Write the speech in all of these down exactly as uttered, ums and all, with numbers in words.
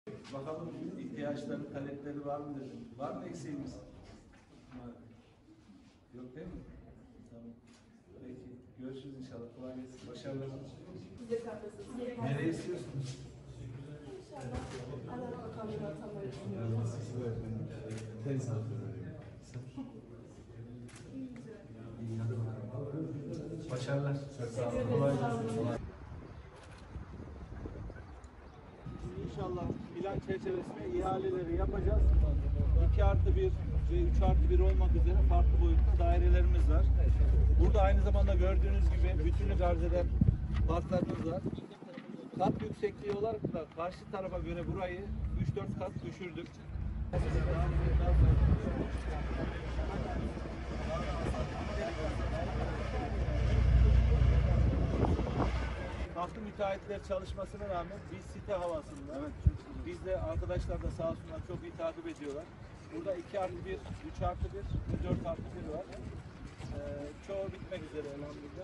Bakalım ihtiyaçları, talepleri var mı dedim. Var mı eksiğimiz? Var. Yok değil mi? Tamam. Peki. Görüşürüz inşallah. Kolay gelsin. Başarılar. Nereye istiyorsunuz? İnşallah Adalet Bakanlığı'na atamayı düşünüyoruz. Tez İyi, hadi bakalım. Başarılar. Çok sağ olun. Kolay gelsin. İnşallah plan çerçevesinde ihaleleri yapacağız. iki artı bir ve üç artı bir olmak üzere farklı boyutta dairelerimiz var. Burada aynı zamanda gördüğünüz gibi bütünlük arz eden parklarımız var. Kat yüksekliği olarak da karşı tarafa göre burayı üç dört kat düşürdük. Farklı müteahhitler çalışmasına rağmen biz site havasında, evet, biz de arkadaşlar da sağ olsunlar çok iyi takip ediyorlar. Burada iki artı bir, üç artı bir ve dört artı bir var. Ee, çoğu bitmek üzere elhamdülillah.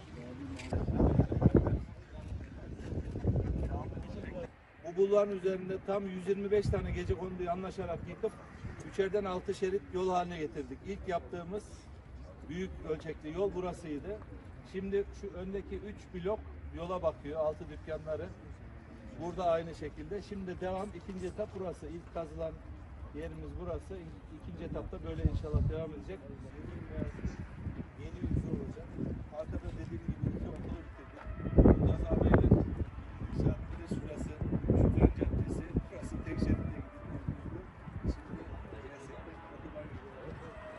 Bu bulvarın üzerinde tam yüz yirmi beş tane gecekonduyu anlaşarak yıkıp üçerden altı şerit yol haline getirdik. İlk yaptığımız büyük ölçekli yol burasıydı. Şimdi şu öndeki üç blok yola bakıyor, altı dükkanları. Burada aynı şekilde. Şimdi devam, ikinci etap burası. İlk kazılan yerimiz burası. İkinci etapta böyle inşallah devam edecek. Yeni bir yüzü olacak. Arkada dediğim gibi iki okulu bitirdik. Gaz abiyle inşaat bir de şurası, Şükran Caddesi, burası tek şeritte gidiyor. Şimdi gerçekten otoban gidiyor.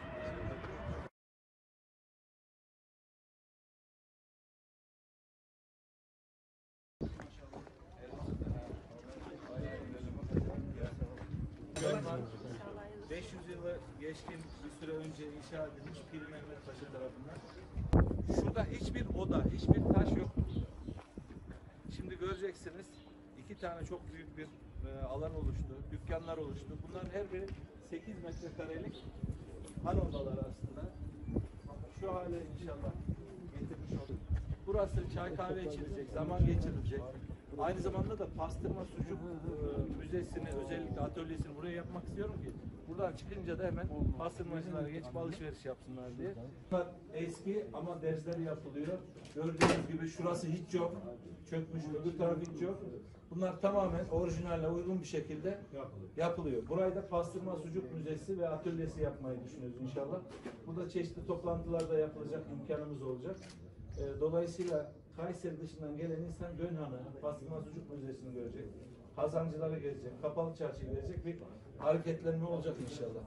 beş yüz yılı geçkin bir süre önce inşa edilmiş Pir Mehmet Paşa tarafından. Şurada hiçbir oda, hiçbir taş yok. Şimdi göreceksiniz iki tane çok büyük bir e, alan oluştu, dükkanlar oluştu. Bunların her biri sekiz metrekarelik han odaları aslında. Şu hale inşallah getirmiş olduk. Burası çay kahve içilecek, zaman geçirilecek. Aynı zamanda da pastırma sucuk e, müzesini, özellikle atölyesini buraya yapmak istiyorum ki buradan çıkınca da hemen pastırmacılara geçip alışveriş yapsınlar diye. Bunlar eski ama dersler yapılıyor. Gördüğünüz gibi şurası hiç yok. Çökmüş, öbür taraf hiç yok. Bunlar tamamen orijinaline uygun bir şekilde yapılıyor. Burayı da pastırma sucuk müzesi ve atölyesi yapmayı düşünüyoruz inşallah. Burada çeşitli toplantılar da yapılacak imkanımız olacak. E, dolayısıyla Kayseri dışından gelen insan Gönhan'ı, Pastırma Sucuk Müzesi'ni görecek, Hazancıları gezecek, Kapalı Çarşı'yı gezecek, bir hareketlenme olacak inşallah.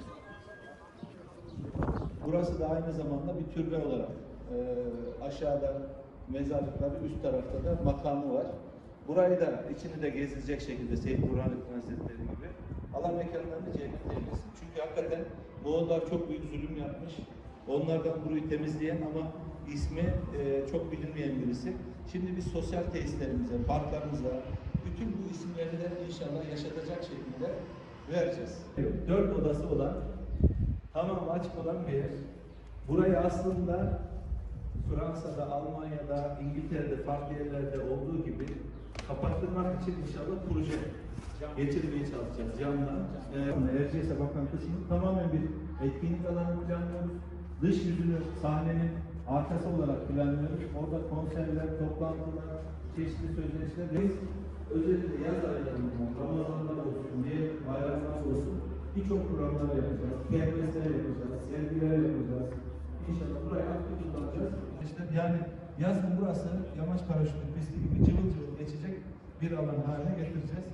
Burası da aynı zamanda bir türbe olarak e, aşağıda mezarlıkları, üst tarafta da makamı var. Burayı da içini de gezilecek şekilde Seyyid Burhanettin Hazretleri gibi Allah mekanlarını cennet eylesin. Çünkü hakikaten Moğollar çok büyük zulüm yapmış. Onlardan burayı temizleyen ama ismi e, çok bilinmeyen birisi. Şimdi biz sosyal tesislerimize, parklarımıza, bütün bu isimleri de inşallah yaşatacak şekilde vereceğiz. Dört odası olan, tamam açık olan bir yer. Burayı aslında Fransa'da, Almanya'da, İngiltere'de, farklı yerlerde olduğu gibi kapattırmak için inşallah proje geçirmeye çalışacağız camdan. Ee, Erciyes'e bakan kısmı tamamen bir etkinlik alanı planlıyoruz. Dış yüzünü sahnenin arkası olarak planlıyoruz. Orada konserler, toplantılar, çeşitli sözleşmeler. Biz özellikle yaz aylarında, Ramazanlar olsun, diğer bayramlar olsun birçok programlar yapacağız. Kermesler yapacağız, sergiler yapacağız. İnşallah burayı aktif kullanacağız. İşte yani yazın burası yamaç paraşütü pisti gibi cıvıl cıvıl geçecek bir alan haline getireceğiz.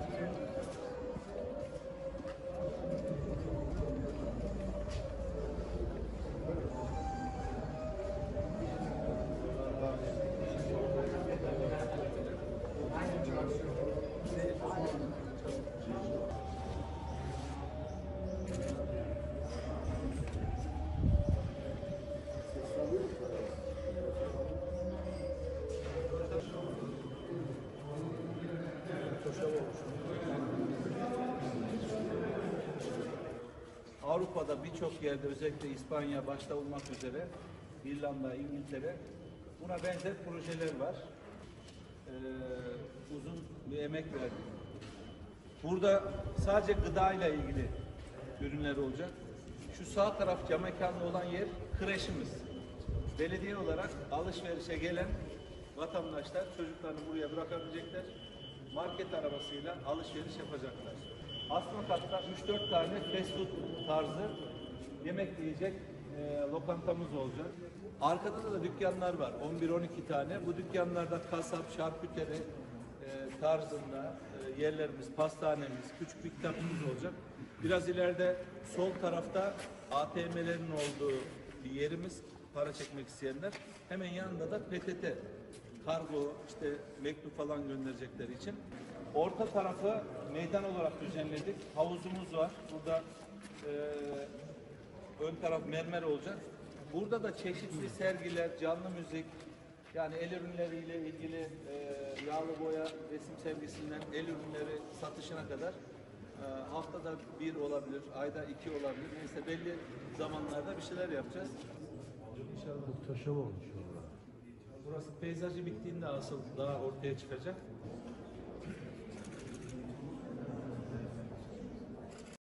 Avrupa'da birçok yerde, özellikle İspanya başta olmak üzere, İrlanda, İngiltere, buna benzer projeler var. Ee, uzun bir emek verdik. Burada sadece gıda ile ilgili ürünler olacak. Şu sağ taraf cam mekanlı olan yer kreşimiz. Belediye olarak alışverişe gelen vatandaşlar çocuklarını buraya bırakabilecekler. Market arabasıyla alışveriş yapacaklar. Asma katta üç dört tane fast food tarzı yemek yiyecek e, lokantamız olacak. Arkada da dükkanlar var. on bir on iki tane. Bu dükkanlarda kasap, şarküteri e, tarzında e, yerlerimiz, pastanemiz, küçük bir kitapçımız olacak. Biraz ileride sol tarafta A T M'lerin olduğu bir yerimiz, para çekmek isteyenler. Hemen yanında da P T T, kargo, işte mektup falan gönderecekleri için. Orta tarafı meydan olarak düzenledik. Havuzumuz var. Burada e, ön taraf mermer olacak. Burada da çeşitli sergiler, canlı müzik, yani el ürünleriyle ilgili e, yağlı boya, resim sergisinden el ürünleri satışına kadar e, haftada bir olabilir, ayda iki olabilir. Neyse belli zamanlarda bir şeyler yapacağız. İnşallah. Muhteşem olmuş valla. Burası peyzajı bittiğinde asıl daha ortaya çıkacak.